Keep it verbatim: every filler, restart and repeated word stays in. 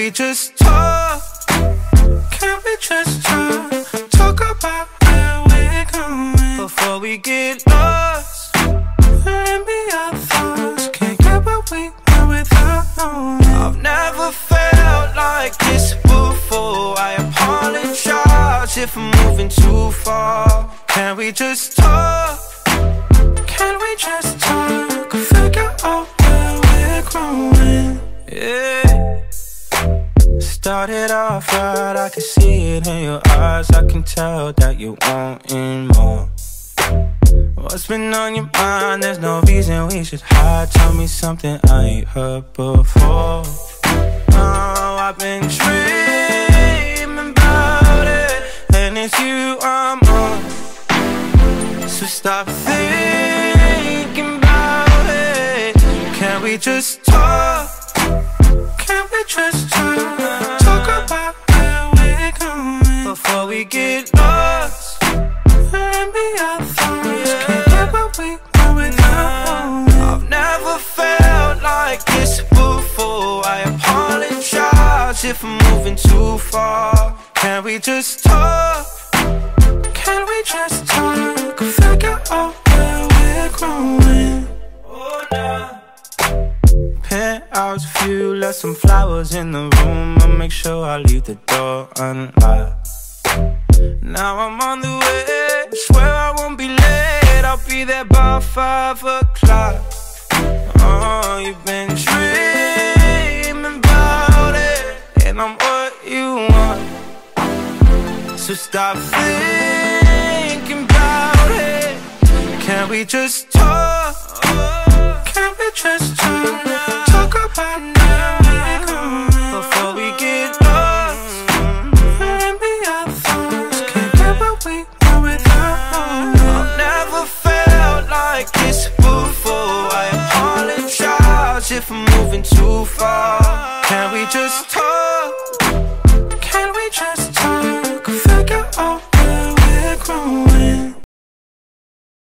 we just talk? Can we just talk? Talk about where we're going before we get lost and be our thoughts. Can't get what we want without knowing. I've never felt like this before. I apologize if I'm moving too far. Can we just talk? Can we just talk? Figure out where we're growing. Yeah. Started off right, I can see it in your eyes. I can tell that you wanting more. What's been on your mind? There's no reason we should hide. Tell me something I ain't heard before. Oh, I've been dreaming about it, and it's you I'm on. So stop thinking about it. Can we just talk? Can we just talk? Talk about where we're going before we get lost and be our thoughts. Can't get what we want without knowing. I've never felt like this before. I apologize if I'm moving too far. Can we just talk? Can we just talk? Figure out where we're growing. Oh, nah. Penthouse view, left some flowers in the room. I'll make sure I leave the door unlocked. Now I'm on the way, swear I won't be late. I'll be there by five o'clock. Oh, you've been dreaming about it, and I'm what you want. So stop thinking about it. Can we just talk? Can we just talk? Talk about where we're going before we get lost and be our thoughts. Can't get what we want without knowing. I've never felt like this before. I apologize if I'm moving too far. Can we just